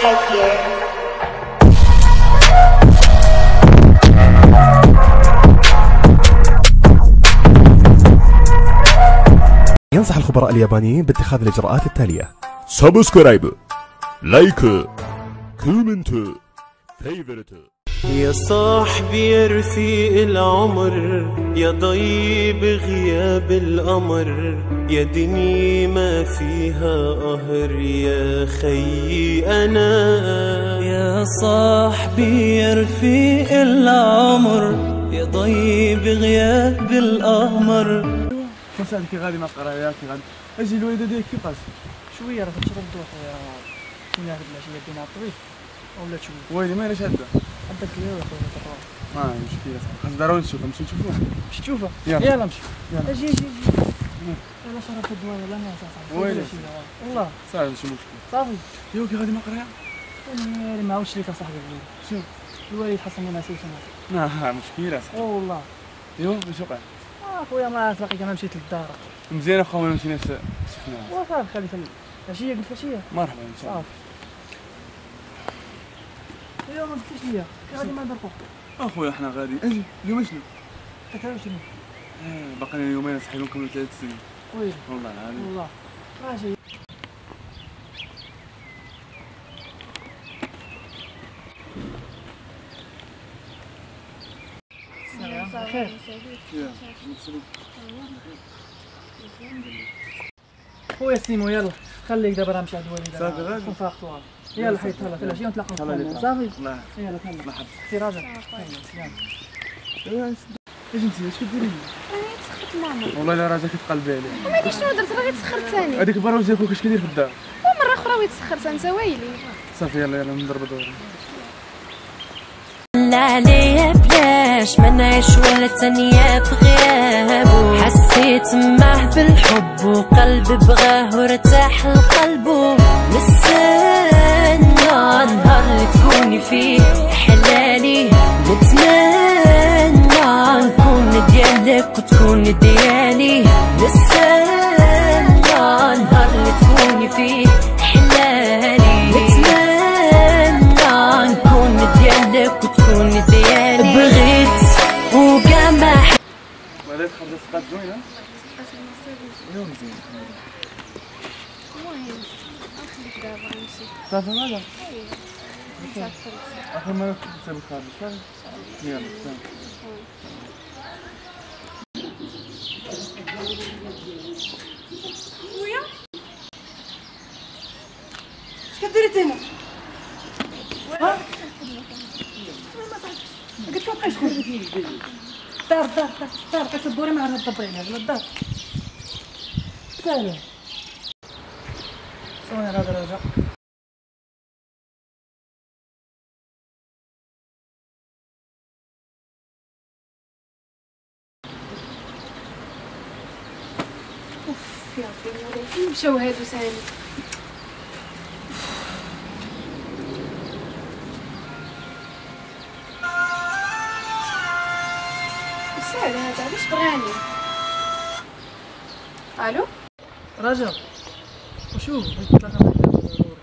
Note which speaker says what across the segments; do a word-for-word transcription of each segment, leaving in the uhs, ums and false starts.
Speaker 1: type here.
Speaker 2: ينصح الخبراء اليابانيين باتخاذ الإجراءات التالية:
Speaker 3: سبسكرايب، لايك، كومنت، فيفرت.
Speaker 4: يا صاحبي يا رفيق العمر، يا ضيب غياب القمر، يا دنيا ما فيها قهر، يا خيي أنا.
Speaker 5: يا صاحبي يا رفيق العمر، يا ضيب غياب القمر.
Speaker 6: كيف سالك غادي ما قراياك غادي اجي الوالده ديالك كيفاش
Speaker 5: شويه راه كتشرب الضوء خويا، كنا هاد العشيه ديالنا الطبيب ولا شويه
Speaker 6: ويلي ماليش هدا
Speaker 5: عندك ليه خويا ضروري.
Speaker 6: ما مشكله خاص ضروري نشوفها، نمشي نشوفوها.
Speaker 5: مشي تشوفها؟
Speaker 6: يلا
Speaker 5: يلا مشي.
Speaker 6: يلا
Speaker 5: اجي اجي اجي يلا شرب الدواء يلا ناس صاحبي.
Speaker 6: ويلي
Speaker 5: والله
Speaker 6: صافي ماشي مشكل.
Speaker 5: صافي
Speaker 6: يو كي غادي ما قرايا
Speaker 5: انا ما عاودش ليك اصاحبي الوالد.
Speaker 6: شو
Speaker 5: الوالد حصل لنا سيف انا.
Speaker 6: لا مشكله صاحبي.
Speaker 5: والله
Speaker 6: يو واش وقع؟
Speaker 5: اه خويا ما تلاقيت، انا مشيت للدار
Speaker 6: مزيان اخويا ما مشيناش شفناها.
Speaker 5: وصافي خليت العشيه قلت العشيه
Speaker 6: مرحبا ان شاء الله.
Speaker 5: صافي اليوم ما قلتليش ليا غادي ما ندركو
Speaker 6: اخويا حنا غادي اجي اليوم شنو؟
Speaker 5: ثلاثة وعشرين.
Speaker 6: اه باقي لنا يومين صحيح نكملوا ثلاث سنين.
Speaker 5: ويلي
Speaker 6: والله العظيم
Speaker 5: والله ماشي. خير خويا سيمو يلا خليك دابا راه مشى عند الوالد.
Speaker 6: صافي غادي
Speaker 5: كون فاقتوها. يلا حيت هلا في العشيه ونتلاقاو صافي. يلا تهلا
Speaker 6: مرحبا.
Speaker 5: اختي راجع.
Speaker 6: يلا اجي انت اش كديري؟
Speaker 7: انا تسخرت ماما.
Speaker 6: والله الا راجع كتقلبي عليه.
Speaker 7: وما شنو درت راه غيتسخر ثاني.
Speaker 6: هذيك البروج ديالك اش كدير في الدار؟
Speaker 7: ومره اخرى ويتسخر انت ويلي.
Speaker 6: صافي يلا يلا نضرب دور.
Speaker 8: لا عليا بلاش ما نعيش ولا ثانية بغيابو، حسيت معاه بالحب وقلبي بغاه وارتاح لقلبو. نستنى نهار اللي تكوني فيه حلالي، نتمنى نكون ديالك وتكون ديالي. نستنى نهار اللي تكوني فيه حلالي، نتمنى نكون ديالك وتكون ديالي. بغيت وكاع ما حبيت.
Speaker 6: بعدا خرجت صفقات زوينه. يوم زين.
Speaker 7: المهم نخليك دابا نمشي.
Speaker 6: صافي مالا؟
Speaker 7: مسافرت.
Speaker 6: اخر مره كنت نسيب الخارج صافي. يلا سلام.
Speaker 9: خويا اش كديري تما؟ ها؟ قلت لك بقاش تخرجي دار دار دار دار بقيت تدوري مع هاد الطبرين هاد الدار ساهله.
Speaker 5: ثواني هذا راجع.
Speaker 7: اوف يا ربي مولاي فين مشاو هادو ثاني؟ ساهل هذا علاش بغاني؟ الو
Speaker 5: راجع وشوف بغيت نتلاقى معاك ضروري.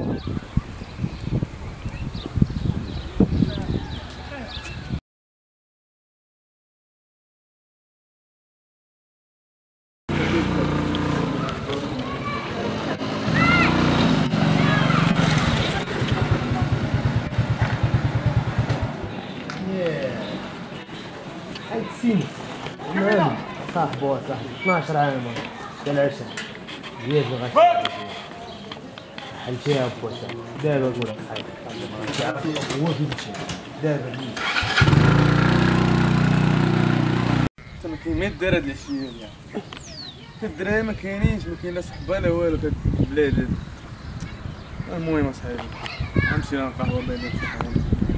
Speaker 10: حيد سيني صاحبو صاحبي اثناش عام ديال العشاء ديال الغاشي حلتيها بوسا دابا نقول لك صاحبي هو في الشيء دابا
Speaker 6: حتى ما كاين ما يدار هاد العشيه يعني الدراري ما كاينينش، ما كاين لا صحبه لا والو في البلاد هادي. المهم اصاحبي غنمشي نقهوى بين شي حاجه.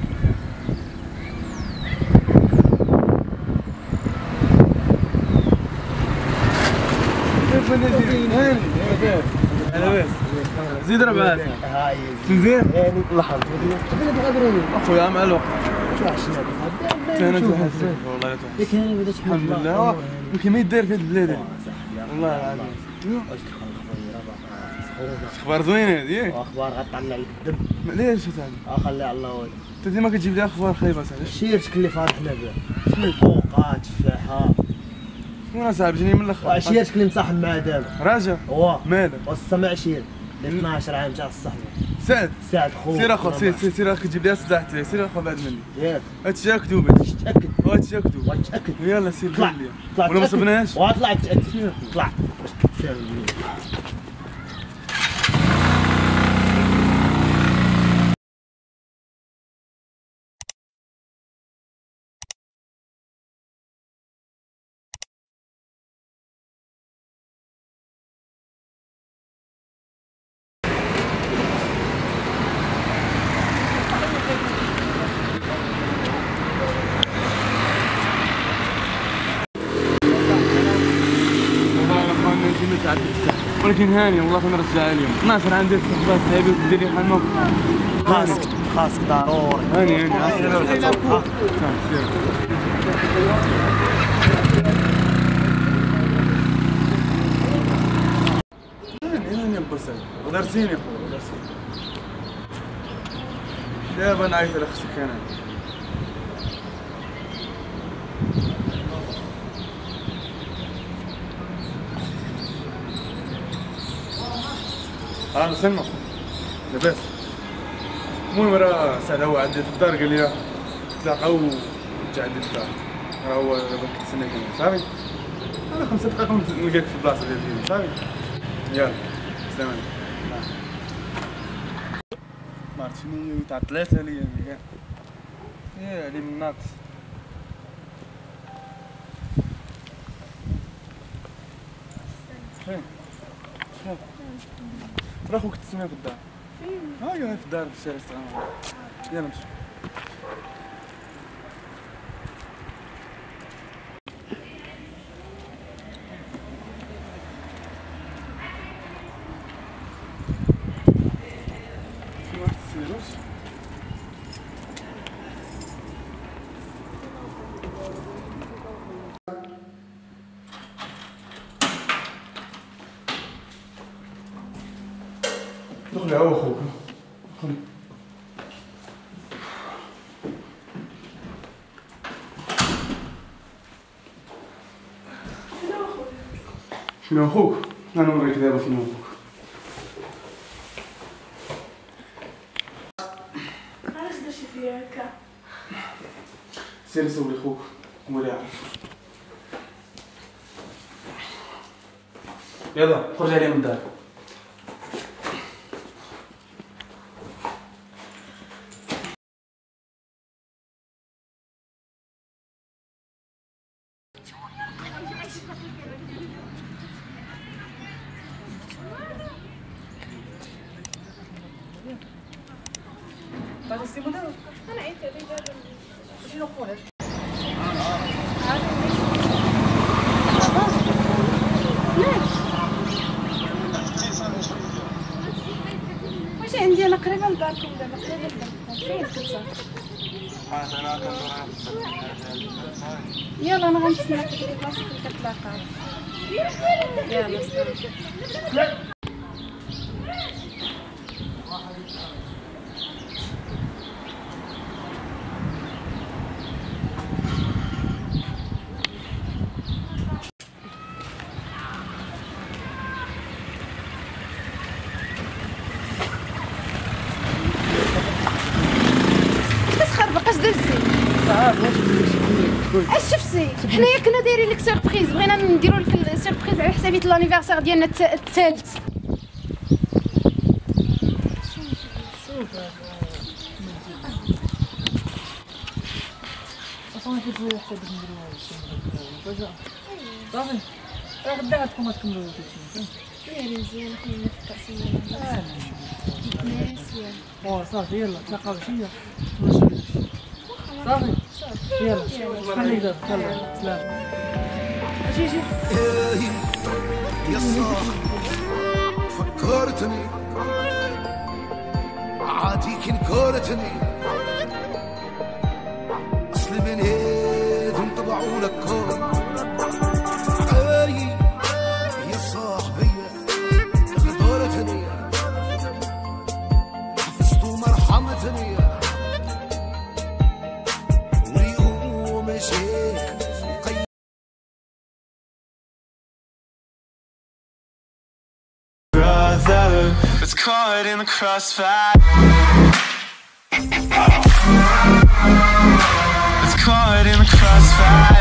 Speaker 6: كيف نزيد هاني لاباس زيد ربعات مزيان
Speaker 10: لحظه فين تغادروني
Speaker 6: اخويا مع الوقت
Speaker 10: شو عشنا
Speaker 6: انا توحشت والله توحشت.
Speaker 10: ياك انا بدات
Speaker 6: الحمد لله ولكن ما يدار في هاد البلاد هادي والله العظيم. اخبار زوينه هذه.
Speaker 10: اخبار غطلع لك الدم.
Speaker 6: ليش هذا؟
Speaker 10: اخلي على الله والو.
Speaker 6: انت ديما كتجيب لي اخبار خايبه صاحبي.
Speaker 10: شيرتك اللي فرحنا بها. شنو الفوقات تفاحه.
Speaker 6: شنو صاحبي جيني من الاخر.
Speaker 10: شيرتك اللي مصاحب مع دابا.
Speaker 6: راجع.
Speaker 10: هو
Speaker 6: ماله؟
Speaker 10: وسط عشير. اللي اثناش عام تاع الصحبه.
Speaker 6: سعد.
Speaker 10: سعد خويا.
Speaker 6: سير اخو سير سير سير كتجيب لي صداعت سير اخو بعد مني.
Speaker 10: ياك.
Speaker 6: هادشي مكتوب هادشي.
Speaker 10: تاكد.
Speaker 6: هادشي مكتوب.
Speaker 10: تاكد.
Speaker 6: يلا سير
Speaker 10: طلع.
Speaker 6: قول لي.
Speaker 10: طلع.
Speaker 6: ولا ما صبناش؟
Speaker 10: وطلع تاكد. طلع. سير.
Speaker 6: ولكن هاني والله نرجعها اليوم اثناش عندي استقبال صاحبي ودير لي حال موقف.
Speaker 10: خاصك خاصك ضروري.
Speaker 6: هاني هاني هاني هاني بصل غدرتيني يا خويا غدرتيني. دابا نعيط على اختك انا. راه نسمع لاباس. المهم راه سعد هو عندي في الدار قال لي تلاقاو جا عندي في الدار. راه هو دابا كيتسنى كاين صافي. انا خمسة دقائق نلقاك في البلاصه ديالي صافي. يلا سلام عليكم. ما عرفت شنو تعطلات عليا كاع. يا علي من ناقص. فين؟ شحال؟ راه خوك تسنى في الدار. فين؟ ها هي في الدار في الشارع الصغير. يلا نمشي. في واحد السيروس. دخل هو خوك دخل. شنو خوك؟ انا نوريك دابا شنو خوك.
Speaker 7: علاش درتي فيا هكا؟
Speaker 6: سير سولي خوك هو اللي يعرف. يلا خرج عليا من الدار.
Speaker 5: باغي السيمو دابا؟
Speaker 7: انا عيطت عليه دابا.
Speaker 5: شنو خويا؟
Speaker 7: واش عندي انا قريبه لداركم دابا قريبه لداركم فين كتسافر؟ يلا انا غنتسناك في البلاصه فين كتلاقاو. يلا سلام. اش درتي؟ اش شفتي؟ حنايا كنا دايرين لك سيربريز، بغينا نديرو لك سيربريز على حسابية لانيفرسير ديالنا الثالث.
Speaker 5: اصلا كيف حسابك نديرو المفاجأة؟ صافي راه غدا غتكونوا تكملوا التسمية.
Speaker 7: يا مزيان خويا نفكر سيدي. مزيان.
Speaker 5: واه صافي يلا تلاقاو شويه صافي يلا خليك دابا يلا سلام. جي جي
Speaker 1: يا صاحبي فكرتني عادي كنكرتني اصلي من هيدهم طبعوا لك كون اي يا صاحبي غدرتني مش هيك.
Speaker 4: Brother, it's caught in the crossfire. It's caught in the crossfire.